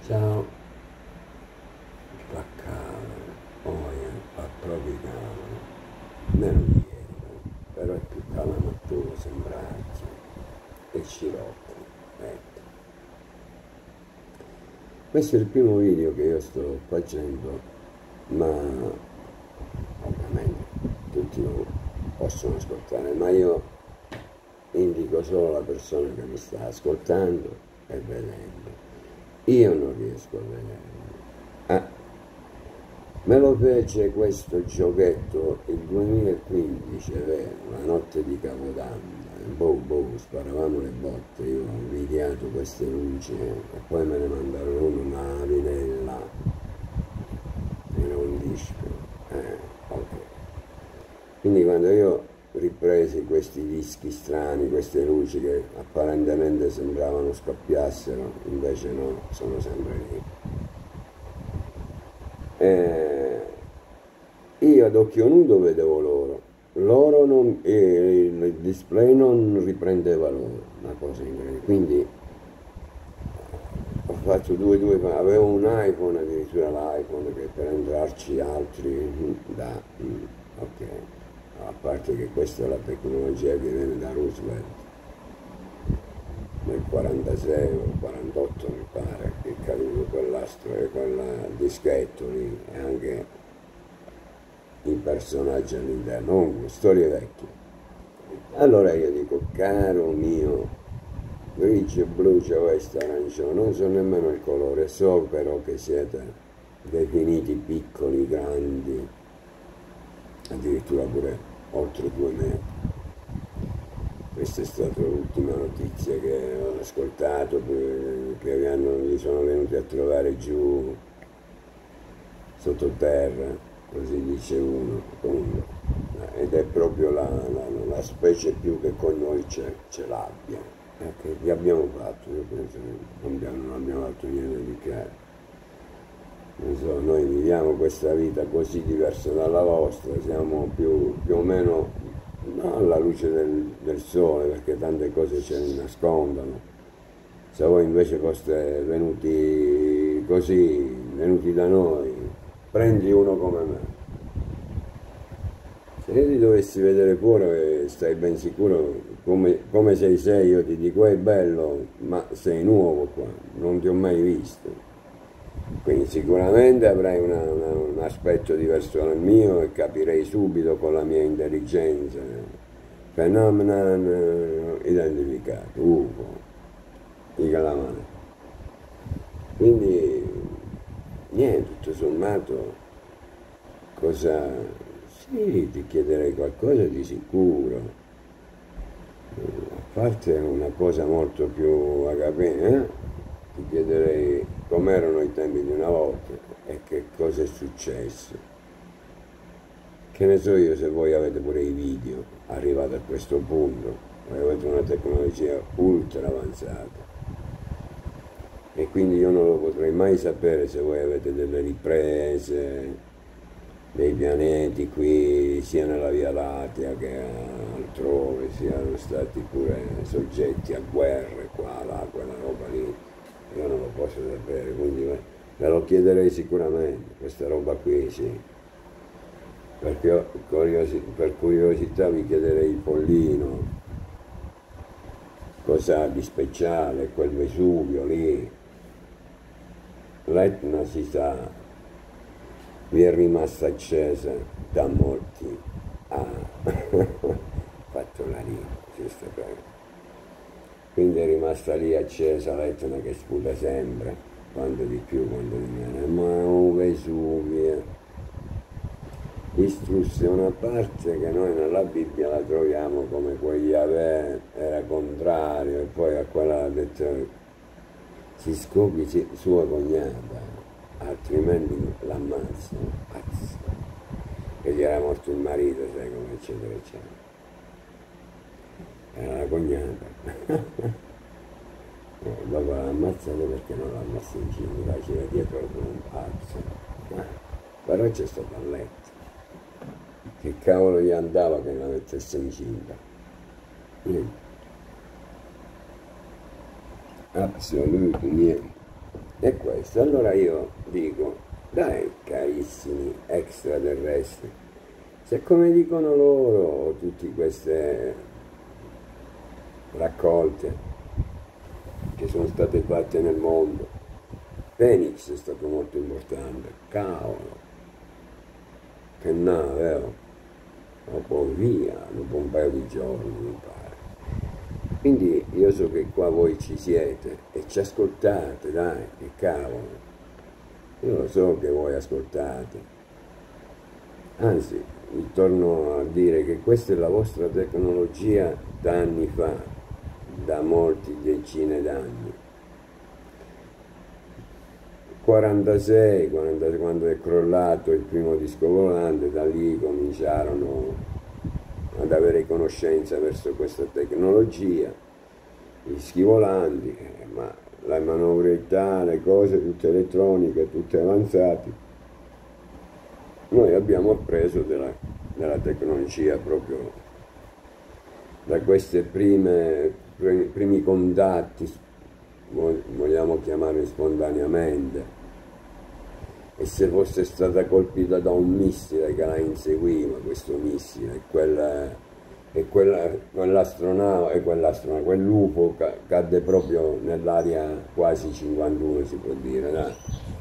Ciao, fa caldo, poi fa proprio caldo, meno di ieri, però è più calamatoso sembrarci e scirocco, ecco. Questo è il primo video che io sto facendo, ma ovviamente tutti lo possono ascoltare, ma io indico solo la persona che mi sta ascoltando e vedendo. Io non riesco a vederlo. Me lo fece questo giochetto il 2015, è vero, la notte di Capodanno, sparavamo le botte, io ho videato queste luci e poi me ne mandarono una vinella, era un disco, ok. Quindi quando io ripresi questi dischi strani, queste luci che apparentemente sembravano scoppiassero, invece no, sono sempre lì. Io ad occhio nudo vedevo loro il display non riprendeva loro, una cosa incredibile. Quindi ho fatto avevo un iPhone, addirittura l'iPhone che per entrarci altri ok, a parte che questa è la tecnologia che viene da Roosevelt nel 46 o 48 mi pare, che è caduto quell'astro e quel dischetto lì e anche i personaggi all'interno, storie vecchie. Allora io dico, caro mio, grigio, blu, questo arancione, non so nemmeno il colore, so però che siete definiti piccoli, grandi, addirittura pure oltre 2 metri. Questa è stata l'ultima notizia che ho ascoltato, che gli sono venuti a trovare giù sottoterra, così dice uno, comunque. Ed è proprio la specie più che con noi ce l'abbia. Che vi abbiamo fatto? Io penso che non abbiamo fatto niente di che. Non so, noi viviamo questa vita così diversa dalla vostra, siamo più o meno no, alla luce del sole, perché tante cose ce ne nascondono. Se voi invece foste venuti così, venuti da noi, prendi uno come me. Se io ti dovessi vedere fuori, stai ben sicuro, come sei, io ti dico è bello, ma sei nuovo qua, non ti ho mai visto. Quindi sicuramente avrai un aspetto diverso dal mio e capirei subito con la mia intelligenza. Fenomeno identificato, UFO, i calamari. Quindi niente, tutto sommato, cosa... Sì, ti chiederei qualcosa di sicuro, a parte una cosa molto più a capire, ti chiederei com'erano i tempi di una volta e che cosa è successo. Che ne so io se voi avete pure i video, arrivati a questo punto, voi avete una tecnologia ultra avanzata. E quindi io non lo potrei mai sapere se voi avete delle riprese dei pianeti qui, sia nella Via Lattea che altrove, siano stati pure soggetti a guerre qua, là, quella roba lì. Io non lo posso sapere, quindi me lo chiederei sicuramente, questa roba qui sì. Perché per curiosità vi chiederei il Pollino, cosa ha di speciale, quel Vesuvio lì. L'Etna si sa, vi è rimasta accesa da molti. Fatto la lingua, giusto per... Quindi è rimasta lì accesa l'Etna che sputa sempre, quando di più, quando di meno. Ma un Vesuvio distrusse una parte che noi nella Bibbia la troviamo come quegli Yahweh era contrario e poi a quella ha detto si scopi sua cognata, altrimenti l'ammazzo, che gli era morto il marito, sai come, eccetera, eccetera. Era la cognata. Dopo l'ha ammazzato perché non l'ha messo incinta, c'era dietro come un pazzo. Però c'è stato a letto. Che cavolo gli andava che la mettesse incinta? Assolutamente niente. E questo. questo. Allora io dico, dai carissimi extraterrestri, se come dicono loro tutte queste raccolte che sono state fatte nel mondo, Phoenix è stato molto importante, cavolo, che nave, dopo via, dopo un paio di giorni mi pare. Quindi io so che qua voi ci siete e ci ascoltate, dai, che cavolo, io lo so che voi ascoltate, anzi vi torno a dire che questa è la vostra tecnologia da anni fa, da molti decine d'anni. 46, quando è crollato il primo disco volante, da lì cominciarono ad avere conoscenza verso questa tecnologia, gli dischi volanti, ma la manovrità, le cose tutte elettroniche, tutte avanzate. Noi abbiamo appreso della tecnologia proprio da questi primi contatti, vogliamo chiamarli spontaneamente, e se fosse stata colpita da un missile che la inseguiva, questo missile, quell'UFO cadde proprio nell'area quasi 51, si può dire, dai.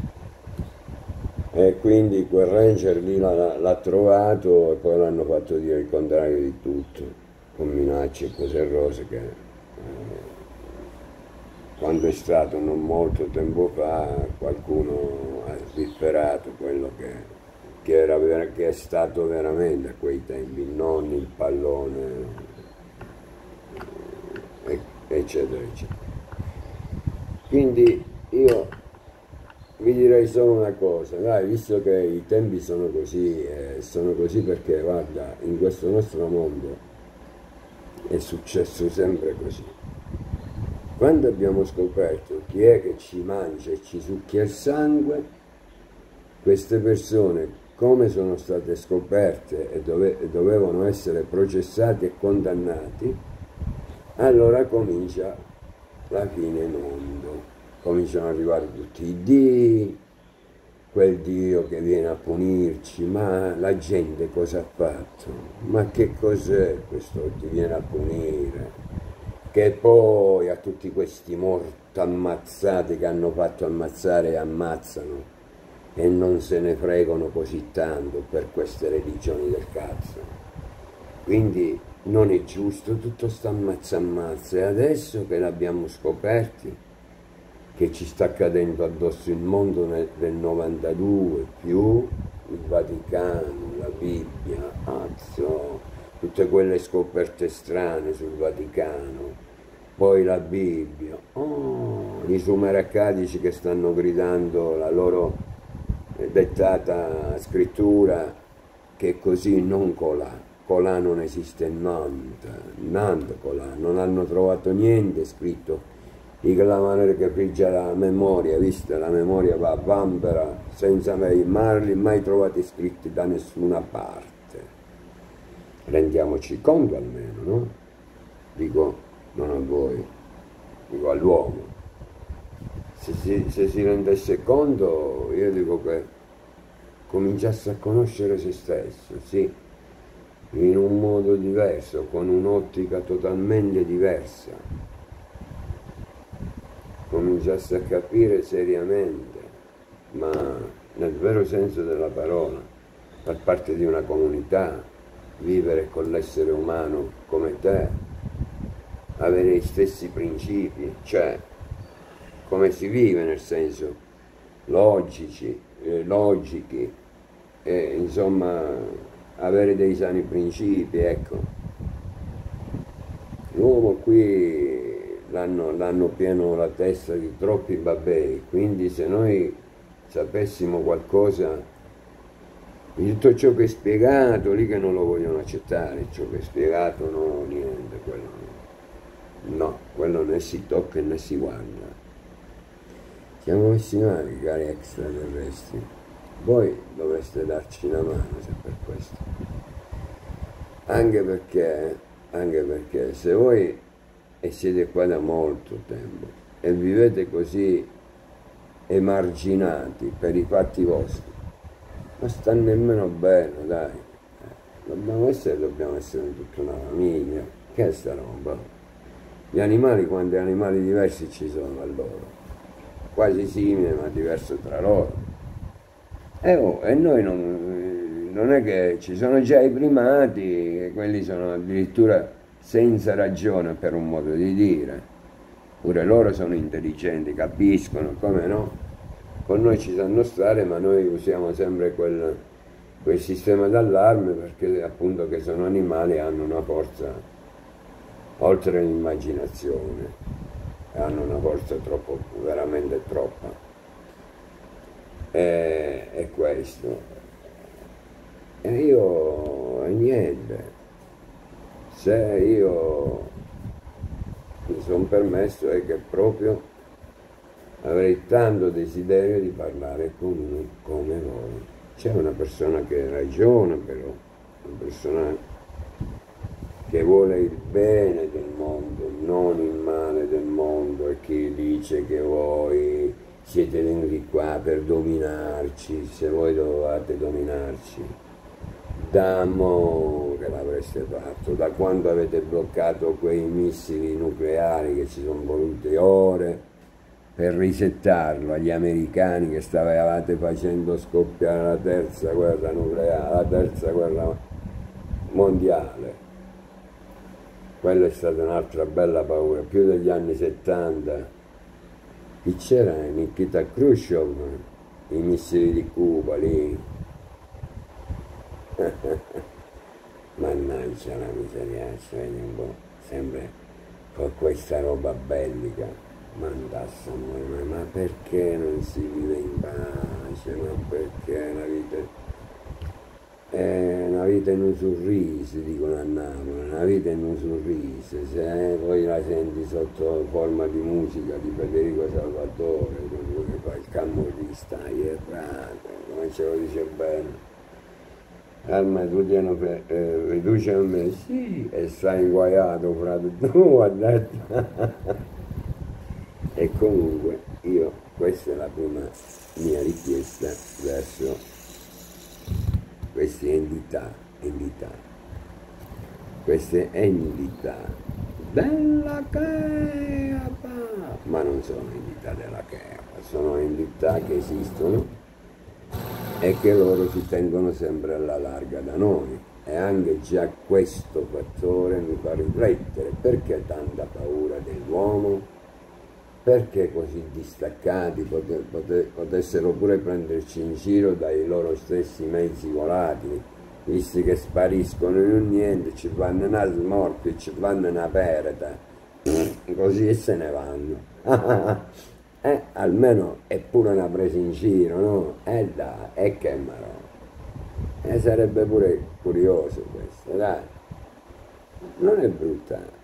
E quindi quel ranger lì l'ha trovato e poi l'hanno fatto dire il contrario di tutto, con minacce e cose rose che quando è stato non molto tempo fa qualcuno ha svisperato quello che è stato veramente a quei tempi, non il pallone, eccetera, eccetera. Quindi io vi direi solo una cosa, dai, visto che i tempi sono così perché, guarda, in questo nostro mondo è successo sempre così. Quando abbiamo scoperto chi è che ci mangia e ci succhia il sangue, queste persone, come sono state scoperte e dovevano essere processati e condannati, allora comincia la fine mondo. Cominciano ad arrivare tutti i dii, quel Dio che viene a punirci, ma la gente cosa ha fatto? Ma che cos'è questo ti viene a punire? Che poi a tutti questi morti ammazzati che hanno fatto ammazzare e ammazzano e non se ne fregano così tanto per queste religioni del cazzo. Quindi non è giusto tutto sta ammazza e adesso che l'abbiamo scoperti, che ci sta cadendo addosso il mondo del 92, più il Vaticano, la Bibbia, tutte quelle scoperte strane sul Vaticano, poi la Bibbia, i sumeracadici che stanno gridando la loro dettata scrittura, che così non colà non esiste niente colà, non hanno trovato niente scritto di quella maniera che pigia la memoria, vista la memoria va a vampera senza mai trovati scritti da nessuna parte. Rendiamoci conto almeno, no? Dico, non a voi, dico all'uomo. Se si rendesse conto, io dico che cominciasse a conoscere se stesso, sì, in un modo diverso, con un'ottica totalmente diversa. Cominciasse a capire seriamente, ma nel vero senso della parola, far parte di una comunità, vivere con l'essere umano come te, avere gli stessi principi, cioè come si vive nel senso logici, logici, insomma avere dei sani principi, ecco. L'uomo qui l'hanno pieno la testa di troppi babbei, quindi se noi sapessimo qualcosa di tutto ciò che è spiegato, lì che non lo vogliono accettare, ciò che è spiegato no, niente, quello né si tocca né si guarda. Siamo messi male, cari extraterrestri, voi dovreste darci una mano se per questo, anche perché se voi e siete qua da molto tempo e vivete così emarginati per i fatti vostri, ma sta nemmeno bene, dai. Dobbiamo essere tutta una famiglia. Che è sta roba? Gli animali, quanti animali diversi ci sono allora? Quasi simili ma diverso tra loro. E noi non è che ci sono già i primati, che quelli sono addirittura senza ragione per un modo di dire. Pure loro sono intelligenti, capiscono, come no? Con noi ci sanno stare, ma noi usiamo sempre quel sistema d'allarme perché appunto che sono animali e hanno una forza oltre l'immaginazione, hanno una forza troppo, veramente troppa. È questo. E niente, se io mi sono permesso è che proprio avrei tanto desiderio di parlare con uno come voi. C'è una persona che ragiona però, una persona che vuole il bene del mondo, non il male del mondo, e che dice che voi siete venuti qua per dominarci, se voi dovevate dominarci, d'amore l'avreste fatto, da quando avete bloccato quei missili nucleari che ci sono volute ore per risettarlo agli americani che stavate facendo scoppiare la terza guerra nucleare, la terza guerra mondiale. Quella è stata un'altra bella paura, più degli anni 70. Chi c'era? Nikita Khrushchev, i missili di Cuba lì. Mannaggia la miseria, vedi un po', sempre con questa roba bellica, mandasse amore, ma perché non si vive in pace, ma perché una vita in un sorriso, dicono a Napoli, una vita in un sorriso, se poi la senti sotto forma di musica di Federico Salvatore, quello che fa il camorrista, errato, come ce lo dice bene. Alma tu ti hanno riduce a me, sì, e stai inguaiato, frate, tu ha detto. E comunque io, questa è la prima mia richiesta verso queste queste entità della Cheapa, ma non sono entità della Cheapa, sono entità che esistono e che loro si tengono sempre alla larga da noi, e anche già questo fattore mi fa riflettere: perché tanta paura dell'uomo? Perché così distaccati potessero pure prenderci in giro dai loro stessi mezzi volatili, visti che spariscono in un niente, ci fanno una smorfia, ci fanno una pereta, così e se ne vanno. Almeno è pure una presa in giro, no? Dai, e che marò. Sarebbe pure curioso questo, dai. Non è brutta.